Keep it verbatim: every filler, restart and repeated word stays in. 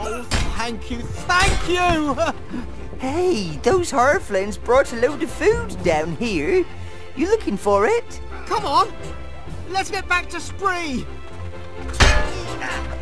Oh, thank you, thank you! Hey, those halflings brought a load of food down here. You looking for it? Come on, let's get back to Spree!